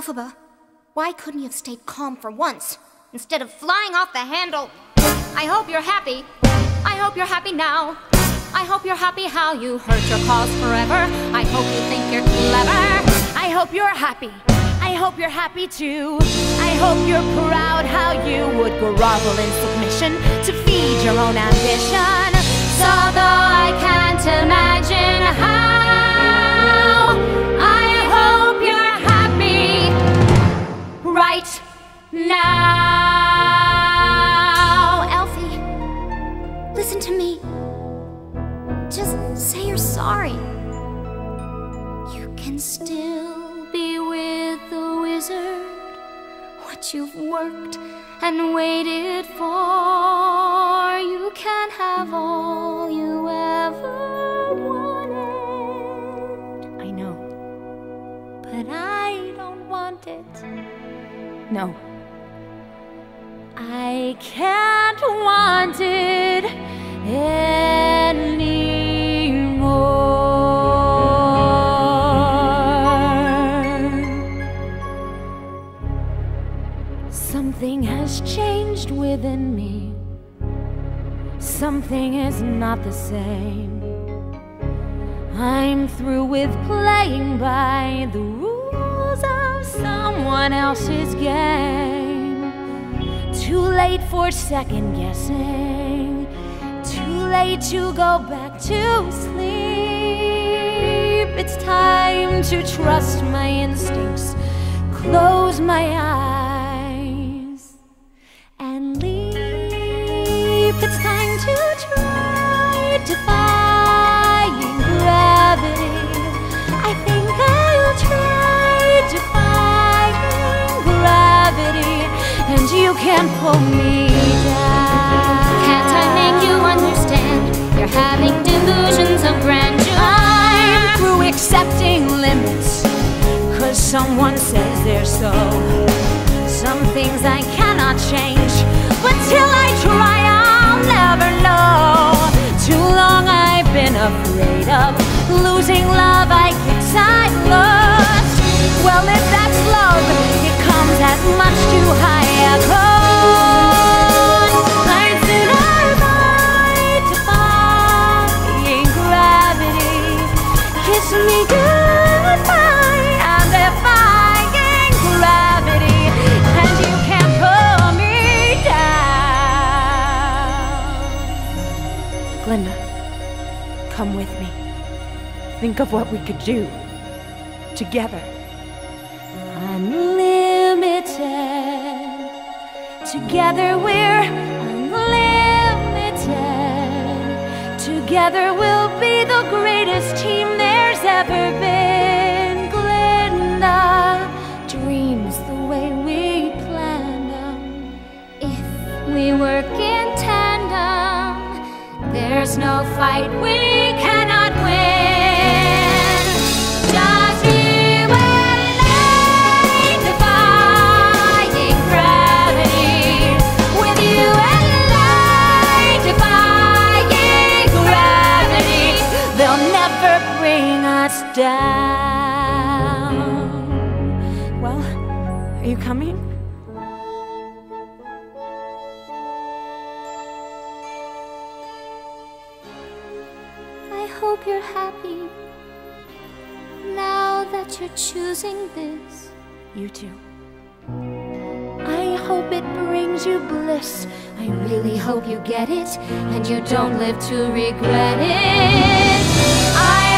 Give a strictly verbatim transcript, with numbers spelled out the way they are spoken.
Elphaba, why couldn't you have stayed calm for once, instead of flying off the handle? I hope you're happy. I hope you're happy now. I hope you're happy how you hurt your cause forever. I hope you think you're clever. I hope you're happy. I hope you're happy too. I hope you're proud how you would grovel in submission to feed your own ambition. So though I can't imagine how, I hope you're happy right now. Elfie, listen to me. Just say you're sorry. You can still be with the wizard. What you've worked and waited for, you can have all you ever wanted. I know, but I don't want it. No, I can't want it anymore. Something has changed within me. Something is not the same. I'm through with playing by the rules of someone else's game. Too late for second guessing. Too late to go back to sleep. It's time to trust my instincts, close my eyes, and leap. It's time to try defying gravity. I think I'll try defying gravity, and you can't pull me down. Can't I make you understand? You're having delusions of grandeur. I'm through accepting limits, 'cause someone says they're so. Some things I cannot change, but till I try I'll never know. Too long I've been afraid of losing love I guess I lost. Well, if that's love, it comes at much too high a cost. I'd sooner fight defying gravity. Kiss me goodbye, I'm defying gravity, and you can't pull me down. Glinda, come with me. Think of what we could do together. Unlimited. Together we're unlimited. Together we'll be the greatest team there's ever been. Glinda, dreams the way we planned them. If we work in tandem, there's no fight we cannot win. Just you and I defying gravity. With you and I defying gravity. They'll never bring us down. Well, are you coming? I hope you're happy now that you're choosing this. You too. I hope it brings you bliss. I really hope you get it and you don't live to regret it. I